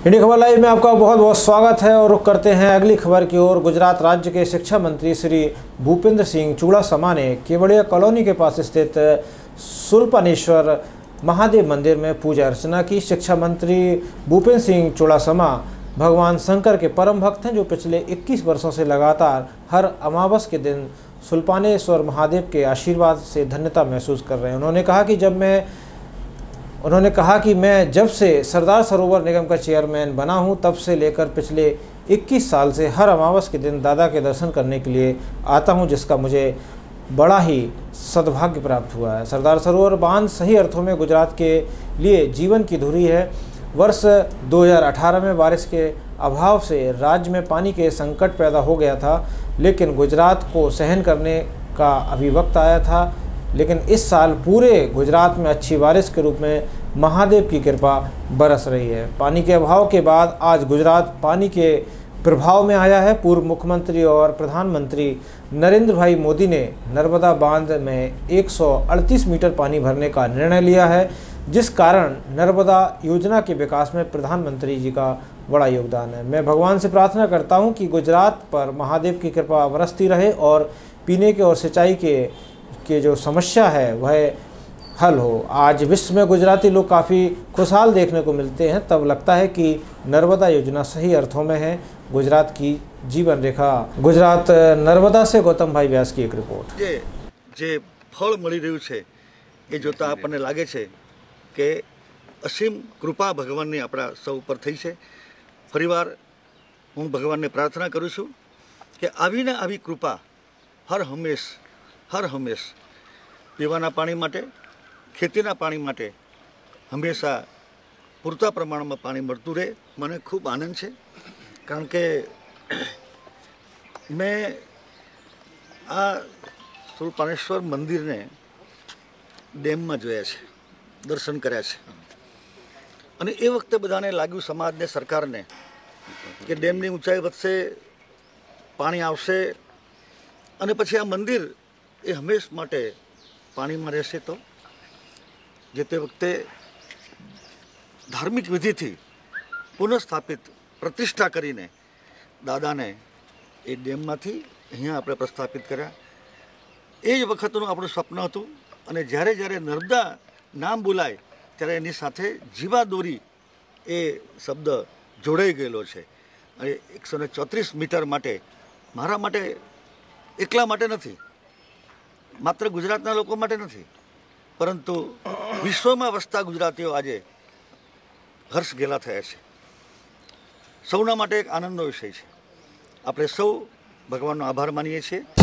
India खबर live में आपका बहुत बहुत स्वागत है और रुख करते हैं अगली खबर की ओर। गुजरात राज्य के शिक्षा मंत्री श्री भूपेंद्र सिंह चुड़ासमा ने केवड़िया कॉलोनी के पास स्थित शूलपानेश्वर महादेव मंदिर में पूजा अर्चना की। शिक्षा मंत्री भूपेंद्र सिंह चुड़ासमा भगवान शंकर के परम भक्त हैं, जो पिछले 21 वर्षों से लगातार हर अमावस के दिन शूलपानेश्वर महादेव के आशीर्वाद से धन्यता महसूस कर रहे हैं। उन्होंने कहा कि मैं जब से सरदार सरोवर निगम का चेयरमैन बना हूं, तब से लेकर पिछले 21 साल से हर अमावस के दिन दादा के दर्शन करने के लिए आता हूं, जिसका मुझे बड़ा ही सद्भाग्य प्राप्त हुआ है। सरदार सरोवर बांध सही अर्थों में गुजरात के लिए जीवन की धुरी है। वर्ष 2018 में बारिश के अभाव से राज्य में पानी के संकट पैदा हो गया था, लेकिन गुजरात को सहन करने का अभी वक्त आया था। लेकिन इस साल पूरे गुजरात में अच्छी बारिश के रूप में महादेव की कृपा बरस रही है। पानी के अभाव के बाद आज गुजरात पानी के प्रभाव में आया है। पूर्व मुख्यमंत्री और प्रधानमंत्री नरेंद्र भाई मोदी ने नर्मदा बांध में 138 मीटर पानी भरने का निर्णय लिया है, जिस कारण नर्मदा योजना के विकास में प्रधानमंत्री जी का बड़ा योगदान है। मैं भगवान से प्रार्थना करता हूं कि गुजरात पर महादेव की कृपा बरसती रहे और पीने के और सिंचाई के जो समस्या है वह हल हो। आज विश्व में गुजराती लोग काफ़ी खुशहाल देखने को मिलते हैं, तब लगता है कि नर्मदा योजना सही अर्थों में है गुजरात की जीवन रेखा। गुजरात नर्मदा से गौतम भाई व्यास की एक रिपोर्ट। जे फल मળી રહ્યું છે એ જોતા આપણને લાગે છે કે અસીમ કૃપા ભગવાનની આપણા સૌ ઉપર થઈ છે। ફરીવાર હું ભગવાનને પ્રાર્થના કરું છું કે આવીને આવી કૃપા હર હંમેશ પીવાના પાણી માટે, ખેતીના પાણી માટે હંમેશા પૂરતા પ્રમાણમાં પાણી મળતું રહે। મને ખૂબ આનંદ છે, કારણ કે મેં આ શૂલપાનેશ્વર મંદિરને ડેમમાં જોયા છે, દર્શન કર્યા છે, અને એ વખતે બધાને લાગ્યું, સમાજને, સરકારને, કે ડેમની ઊંચાઈ વધશે, પાણી આવશે અને પછી આ મંદિર એ હંમેશ માટે પાણીમાં રહેશે। તો જે તે વખતે ધાર્મિક વિધિથી પુનઃસ્થાપિત પ્રતિષ્ઠા કરીને દાદાને એ ડેમમાંથી અહીંયા આપણે પ્રસ્થાપિત કર્યા। એ જ વખતનું આપણું સ્વપ્ન હતું, અને જ્યારે જ્યારે નર્મદા નામ બોલાય ત્યારે એની સાથે જીવાદોરી એ શબ્દ જોડાઈ ગયેલો છે। અને 134 મીટર માટે મારા માટે એકલા માટે નથી, માત્ર ગુજરાતના લોકો માટે નથી, પરંતુ વિશ્વમાં વસતા ગુજરાતીઓ આજે હર્ષ ઘેલા થયા છે। સૌના માટે એક આનંદનો વિષય છે। આપણે સૌ ભગવાનનો આભાર માનીએ છીએ।